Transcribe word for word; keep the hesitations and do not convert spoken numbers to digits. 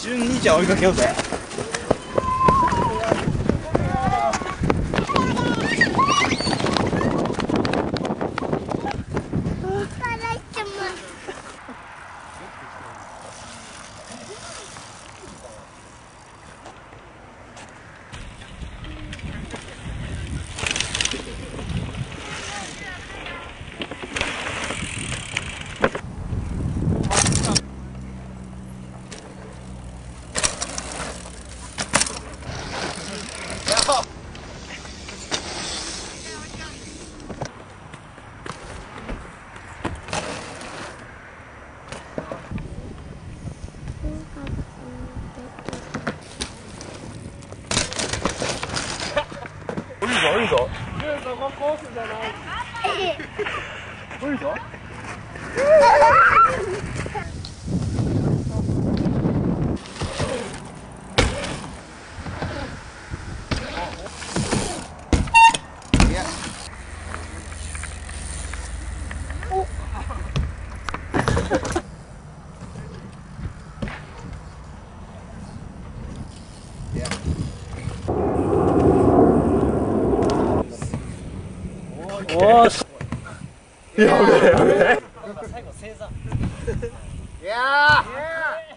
純兄ちゃん追いかけようぜ。 いいぞ。 そこコースじゃない。 いいぞ。おーし。やべえやべえ。 最後正座。いやー。